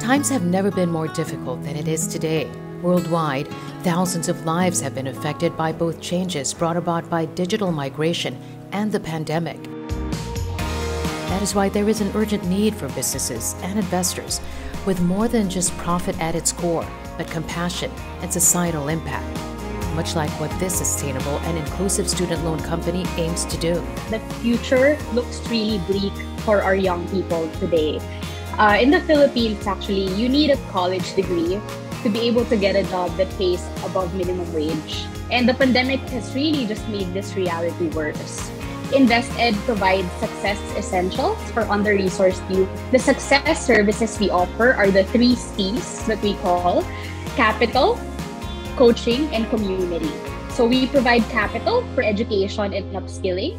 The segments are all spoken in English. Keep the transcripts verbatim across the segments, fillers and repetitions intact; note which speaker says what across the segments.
Speaker 1: Times have never been more difficult than it is today. Worldwide, thousands of lives have been affected by both changes brought about by digital migration and the pandemic. That is why there is an urgent need for businesses and investors with more than just profit at its core, but compassion and societal impact, much like what this sustainable and inclusive student loan company aims to do.
Speaker 2: The future looks really bleak for our young people today. Uh, in the Philippines, actually, you need a college degree to be able to get a job that pays above minimum wage. And the pandemic has really just made this reality worse. InvestEd provides success essentials for under-resourced youth. The success services we offer are the three C's that we call capital, coaching, and community. So we provide capital for education and upskilling.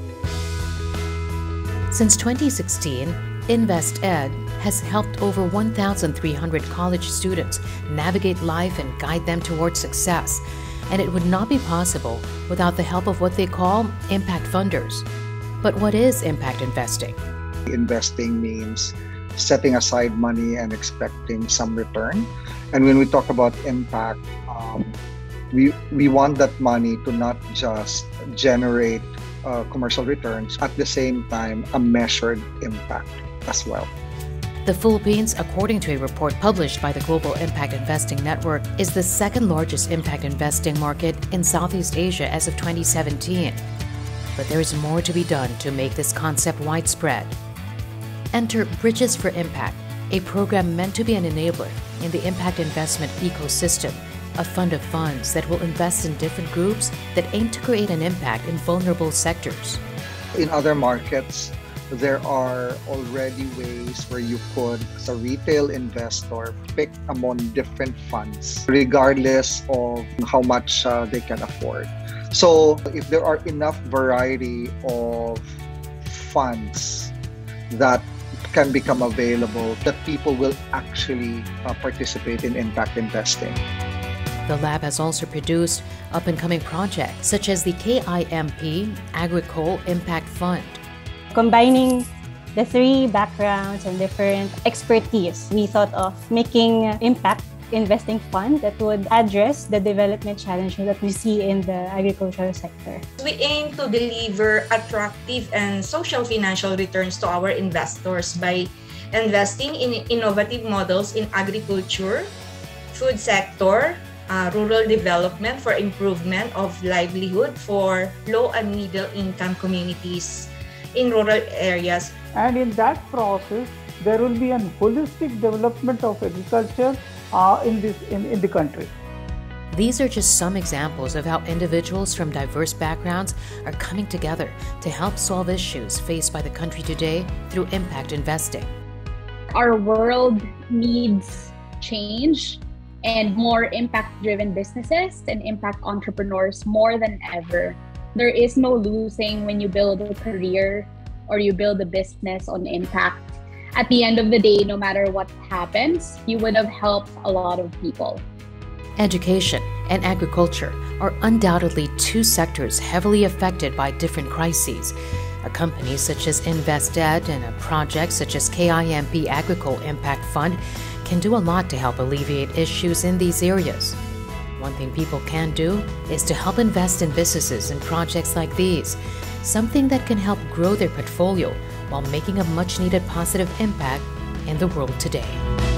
Speaker 1: Since twenty sixteen, InvestEd has helped over one thousand three hundred college students navigate life and guide them towards success. And it would not be possible without the help of what they call impact funders. But what is impact investing?
Speaker 3: Investing means setting aside money and expecting some return. And when we talk about impact, um, we, we want that money to not just generate uh, commercial returns, at the same time, a measured impact as well.
Speaker 1: The Philippines, according to a report published by the Global Impact Investing Network, is the second largest impact investing market in Southeast Asia as of twenty seventeen. But there is more to be done to make this concept widespread. Enter Bridges for Impact, a program meant to be an enabler in the impact investment ecosystem, a fund of funds that will invest in different groups that aim to create an impact in vulnerable sectors.
Speaker 3: In other markets, there are already ways where you could, as a retail investor, pick among different funds, regardless of how much uh, they can afford. So if there are enough variety of funds that can become available, that people will actually uh, participate in impact investing.
Speaker 1: The lab has also produced up-and-coming projects such as the K I M P Agricole Impact Fund.
Speaker 4: Combining the three backgrounds and different expertise, we thought of making impact investing fund that would address the development challenges that we see in the agricultural sector.
Speaker 5: We aim to deliver attractive and social financial returns to our investors by investing in innovative models in agriculture, food sector, uh, rural development for improvement of livelihood for low and middle income communities in rural areas.
Speaker 6: And in that process, there will be a holistic development of agriculture uh, in, this, in, in the country.
Speaker 1: These are just some examples of how individuals from diverse backgrounds are coming together to help solve issues faced by the country today through impact investing.
Speaker 2: Our world needs change and more impact-driven businesses and impact entrepreneurs more than ever. There is no losing when you build a career or you build a business on impact. At the end of the day, no matter what happens, you would have helped a lot of people.
Speaker 1: Education and agriculture are undoubtedly two sectors heavily affected by different crises. A company such as InvestEd and a project such as K I M P Agricole Impact Fund can do a lot to help alleviate issues in these areas. One thing people can do is to help invest in businesses and projects like these, something that can help grow their portfolio while making a much-needed positive impact in the world today.